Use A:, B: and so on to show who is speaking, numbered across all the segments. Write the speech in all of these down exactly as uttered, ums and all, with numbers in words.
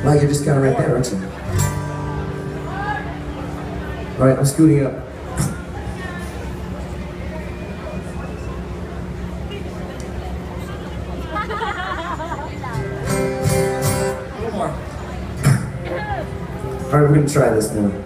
A: Mike, you're just kind of right there, aren't you? Alright, I'm scooting up. A little more. Alright, we're gonna try this now.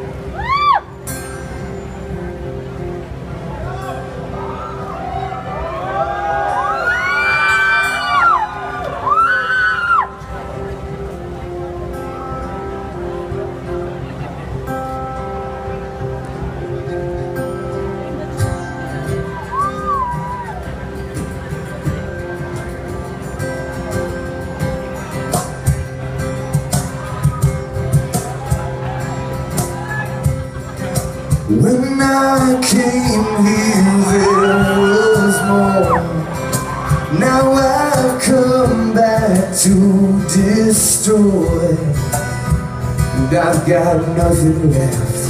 B: When I came here there was more. Now I've come back to destroy, and I've got nothing left.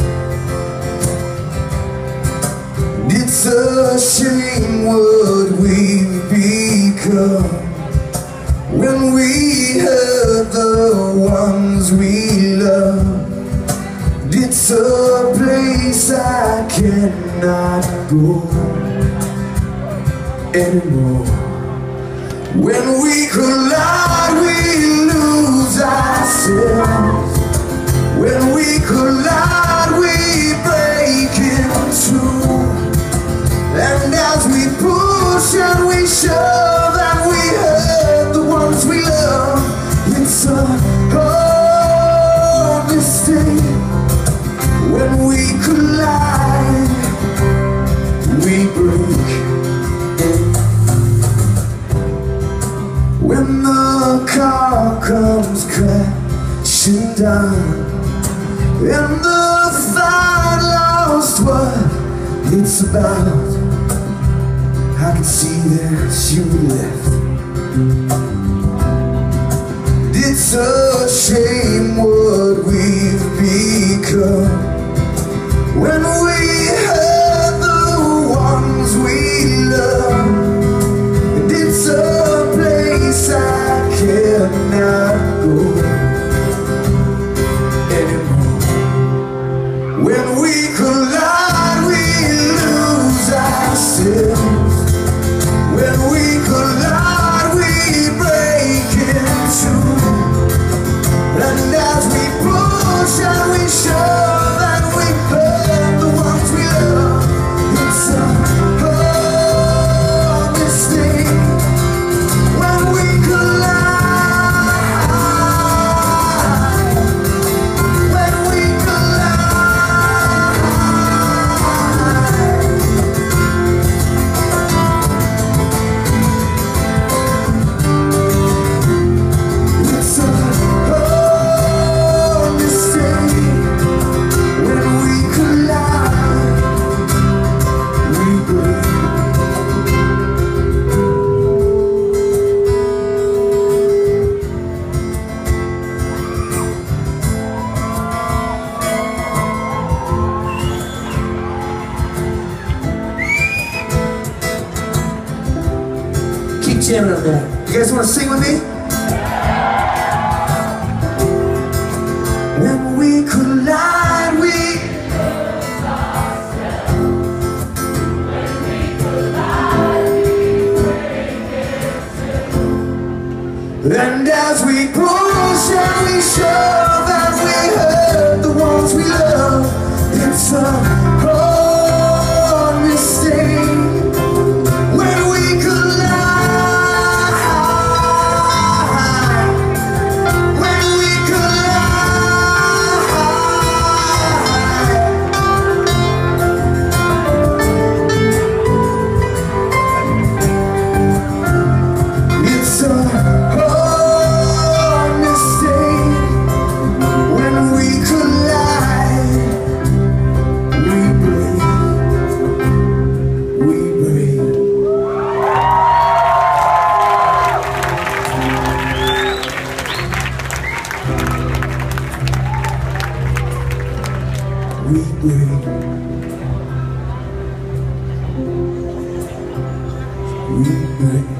B: And it's a shame what we've become when we hurt the ones we love. It's a place I cannot go anymore. When we collide, we lose ourselves. When we collide, we break in two. And as we push and we shove and we hurt the ones we love, it's a hard mistake. When we collide, we break. When the car comes crashing down and the fight lost what it's about, I can see that you left. It's a shame what we've become when we hurt the ones we love. And it's a place I cannot go anymore. When we collide, we lose ourselves. When we collide, we break in two. And as we push and we shove and we burn the ones we love, it's a hard mistake. When we collide, when we it's a hard mistake. When we collide, we break.
A: Keep jamming up there.
B: You guys want to sing with me? When we collide, we and as we push and we shove and we hurt the ones we love, it's a hard mistake. When we collide, when we collide, it's a we break, we break.